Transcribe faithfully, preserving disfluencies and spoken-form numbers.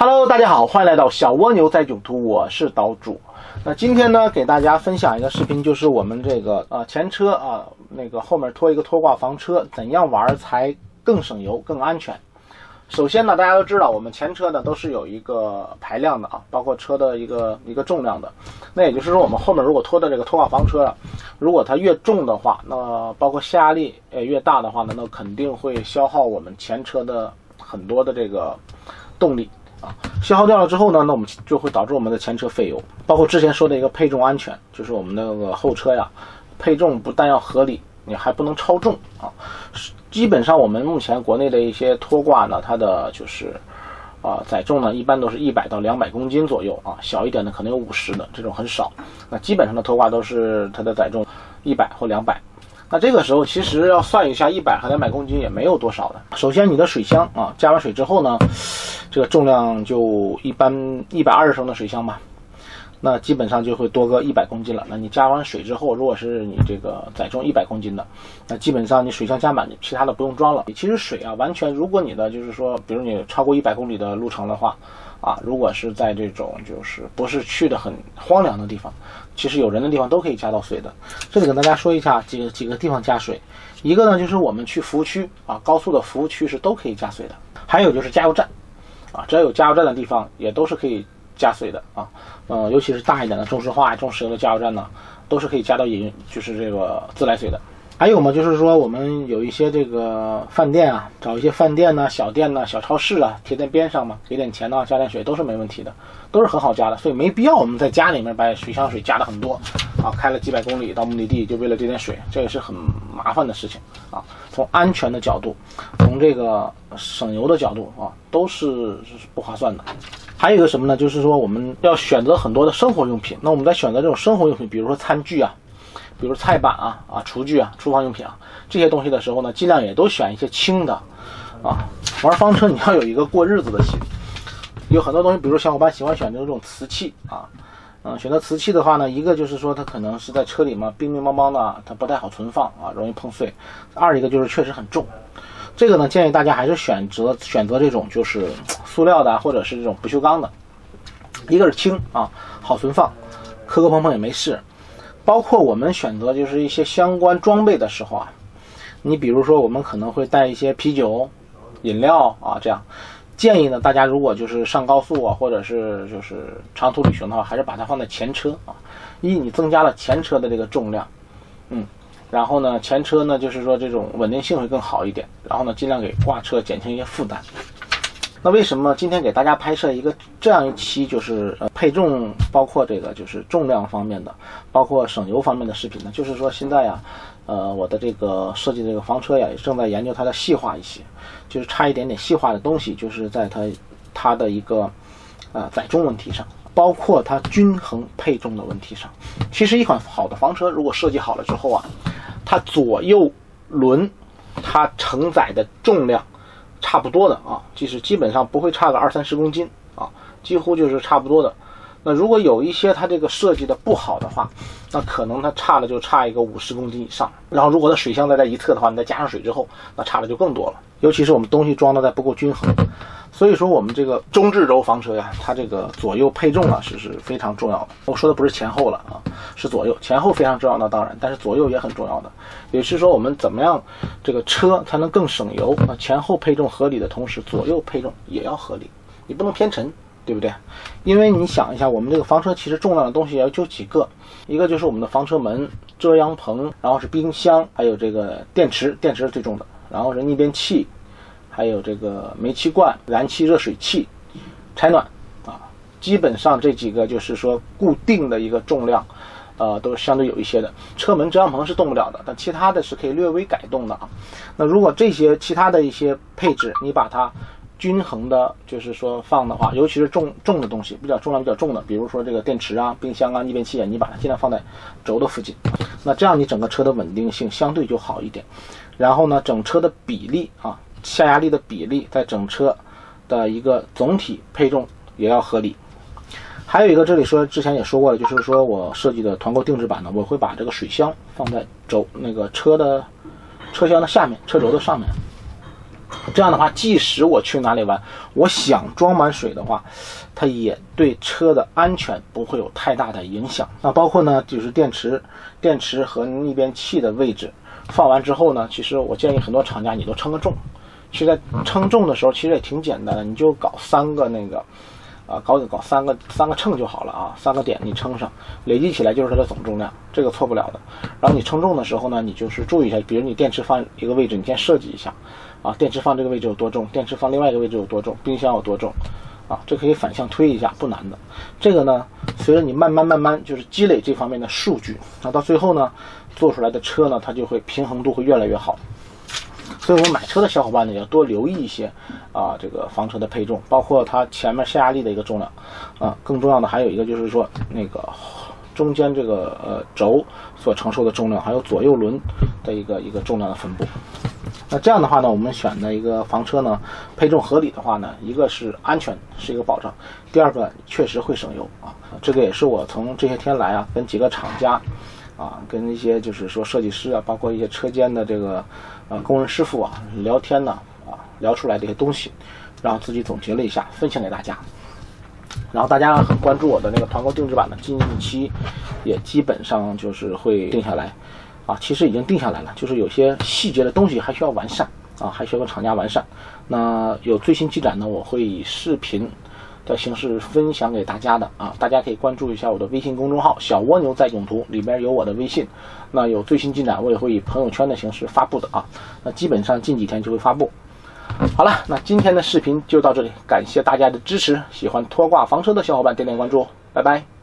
Hello， 大家好，欢迎来到小蜗牛在囧途，我是岛主。那今天呢，给大家分享一个视频，就是我们这个呃前车啊，那个后面拖一个拖挂房车，怎样玩才更省油、更安全。首先呢，大家都知道我们前车呢都是有一个排量的啊，包括车的一个一个重量的。那也就是说，我们后面如果拖的这个拖挂房车啊，如果它越重的话，那包括下压力呃越大的话呢，那肯定会消耗我们前车的很多的这个动力。啊，消耗掉了之后呢，那我们就会导致我们的前车费油。包括之前说的一个配重安全，就是我们那个后车呀，配重不但要合理，你还不能超重啊。基本上我们目前国内的一些拖挂呢，它的就是啊载重呢，一般都是一百到两百公斤左右啊，小一点的可能有五十的，这种很少。那基本上的拖挂都是它的载重一百或两百。那这个时候其实要算一下，一百和两百公斤也没有多少的。首先你的水箱啊，加完水之后呢，这个重量就一般一百二十升的水箱吧，那基本上就会多个一百公斤了。那你加完水之后，如果是你这个载重一百公斤的，那基本上你水箱加满，其他的不用装了。其实水啊，完全如果你的就是说，比如你超过一百公里的路程的话，啊，如果是在这种就是不是去的很荒凉的地方，其实有人的地方都可以加到水的。这里跟大家说一下几个几个地方加水。一个呢，就是我们去服务区啊，高速的服务区是都可以加水的。还有就是加油站啊，只要有加油站的地方也都是可以加水的啊。呃，尤其是大一点的中石化、中石油的加油站呢，都是可以加到饮就是这个自来水的。还有嘛，就是说我们有一些这个饭店啊，找一些饭店呢、小店呢、小超市啊，贴在边上嘛，给点钱呢，加点水都是没问题的，都是很好加的，所以没必要我们在家里面把水箱水加的很多啊，开了几百公里到目的地就为了这点水，这也是很麻烦的事情啊。从安全的角度，从这个省油的角度啊，都是不划算的。还有一个什么呢？就是说我们要选择很多的生活用品，那我们在选择这种生活用品，比如说餐具啊，比如菜板啊、啊厨具啊、厨房用品啊这些东西的时候呢，尽量也都选一些轻的啊。玩房车你要有一个过日子的心，有很多东西，比如小伙伴喜欢选择这种瓷器啊，嗯，选择瓷器的话呢，一个就是说它可能是在车里嘛，冰冰邦邦的，它不太好存放啊，容易碰碎；二一个就是确实很重。这个呢，建议大家还是选择选择这种就是塑料的或者是这种不锈钢的，一个是轻啊，好存放，磕磕碰碰也没事。包括我们选择就是一些相关装备的时候啊，你比如说我们可能会带一些啤酒、饮料啊，这样建议呢，大家如果就是上高速啊，或者是就是长途旅行的话，还是把它放在前车啊，一你增加了前车的这个重量，嗯。然后呢，前车呢，就是说这种稳定性会更好一点。然后呢，尽量给挂车减轻一些负担。那为什么今天给大家拍摄一个这样一期就是呃配重，包括这个就是重量方面的，包括省油方面的视频呢？就是说现在呀，呃，我的这个设计这个房车呀，也正在研究它的细化一些，就是差一点点细化的东西，就是在它它的一个呃载重问题上。包括它均衡配重的问题上，其实一款好的房车如果设计好了之后啊，它左右轮它承载的重量差不多的啊，就是基本上不会差个二三十公斤啊，几乎就是差不多的。那如果有一些它这个设计的不好的话，那可能它差的就差一个五十公斤以上。然后如果它水箱在这一侧的话，你再加上水之后，那差的就更多了。尤其是我们东西装的再不够均衡，所以说我们这个中置轴房车呀，它这个左右配重啊是是非常重要的。我说的不是前后了啊，是左右，前后非常重要的当然，但是左右也很重要的。也是说我们怎么样这个车才能更省油啊？前后配重合理的同时，左右配重也要合理，你不能偏沉。对不对？因为你想一下，我们这个房车其实重量的东西也就几个，一个就是我们的房车门、遮阳棚，然后是冰箱，还有这个电池，电池是最重的，然后是逆变器，还有这个煤气罐、燃气热水器、柴暖啊，基本上这几个就是说固定的一个重量，呃，都是相对有一些的。车门、遮阳棚是动不了的，但其他的是可以略微改动的啊。那如果这些其他的一些配置，你把它均衡的，就是说放的话，尤其是重重的东西，比较重量比较重的，比如说这个电池啊、冰箱啊、逆变器啊，你把它尽量放在轴的附近，那这样你整个车的稳定性相对就好一点。然后呢，整车的比例啊，下压力的比例在整车的一个总体配重也要合理。还有一个，这里说之前也说过了，就是说我设计的团购定制版呢，我会把这个水箱放在轴那个车的车厢的下面，车轴的上面。 这样的话，即使我去哪里玩，我想装满水的话，它也对车的安全不会有太大的影响。那包括呢，就是电池、电池和逆变器的位置，放完之后呢，其实我建议很多厂家你都称个重。其实在称重的时候，其实也挺简单的，你就搞三个那个，啊，搞搞三个三个秤就好了啊，三个点你称上，累计起来就是它的总重量，这个错不了的。然后你称重的时候呢，你就是注意一下，比如你电池放一个位置，你先设计一下。啊，电池放这个位置有多重，电池放另外一个位置有多重，冰箱有多重，啊，这可以反向推一下，不难的。这个呢，随着你慢慢慢慢就是积累这方面的数据，那到最后呢，做出来的车呢，它就会平衡度会越来越好。所以我们买车的小伙伴呢，也要多留意一些啊，这个房车的配重，包括它前面下压力的一个重量，啊，更重要的还有一个就是说那个中间这个呃轴所承受的重量，还有左右轮的一个一个重量的分布。那这样的话呢，我们选的一个房车呢，配重合理的话呢，一个是安全是一个保障，第二个确实会省油啊。这个也是我从这些天来啊，跟几个厂家啊，跟一些就是说设计师啊，包括一些车间的这个呃工人师傅啊聊天呢啊，聊出来的一些东西，然后自己总结了一下，分享给大家。然后大家很关注我的那个团购定制版的近期也基本上就是会定下来。啊，其实已经定下来了，就是有些细节的东西还需要完善啊，还需要跟厂家完善。那有最新进展呢，我会以视频的形式分享给大家的啊，大家可以关注一下我的微信公众号“小蜗牛在囧途”，里边有我的微信。那有最新进展，我也会以朋友圈的形式发布的啊。那基本上近几天就会发布。好了，那今天的视频就到这里，感谢大家的支持。喜欢拖挂房车的小伙伴点点关注，拜拜。